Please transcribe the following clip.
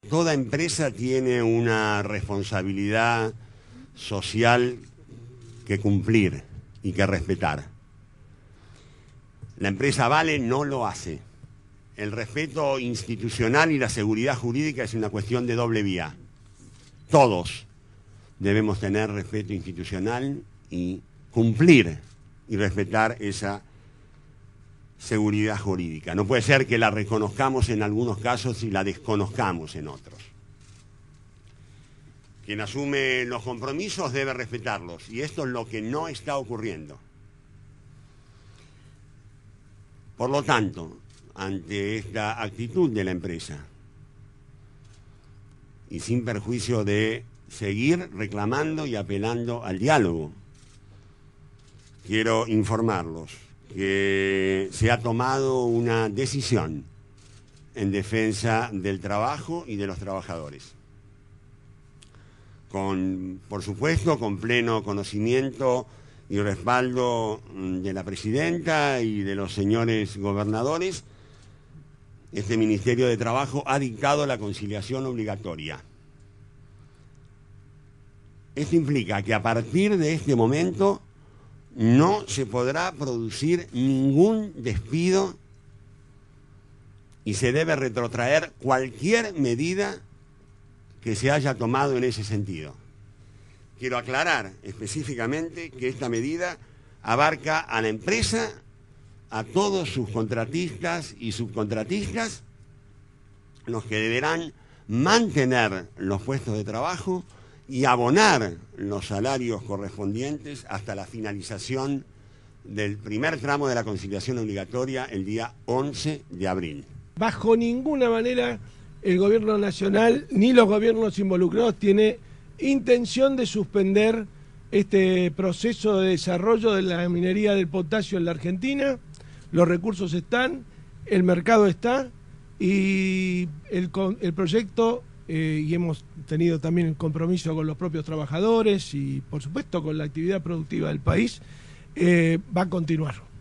Toda empresa tiene una responsabilidad social que cumplir y que respetar. La empresa Vale no lo hace. El respeto institucional y la seguridad jurídica es una cuestión de doble vía. Todos debemos tener respeto institucional y cumplir y respetar esa seguridad jurídica. No puede ser que la reconozcamos en algunos casos y la desconozcamos en otros. Quien asume los compromisos debe respetarlos, y esto es lo que no está ocurriendo. Por lo tanto, ante esta actitud de la empresa, y sin perjuicio de seguir reclamando y apelando al diálogo, quiero informarlos que se ha tomado una decisión en defensa del trabajo y de los trabajadores. Por supuesto, con pleno conocimiento y respaldo de la presidenta y de los señores gobernadores, este Ministerio de Trabajo ha dictado la conciliación obligatoria. Esto implica que a partir de este momento no se podrá producir ningún despido y se debe retrotraer cualquier medida que se haya tomado en ese sentido. Quiero aclarar específicamente que esta medida abarca a la empresa, a todos sus contratistas y subcontratistas, los que deberán mantener los puestos de trabajo y abonar los salarios correspondientes hasta la finalización del primer tramo de la conciliación obligatoria el día 11 de abril. Bajo ninguna manera el gobierno nacional ni los gobiernos involucrados tiene intención de suspender este proceso de desarrollo de la minería del potasio en la Argentina. Los recursos están, el mercado está y el proyecto, y hemos tenido también el compromiso con los propios trabajadores y por supuesto con la actividad productiva del país, va a continuar.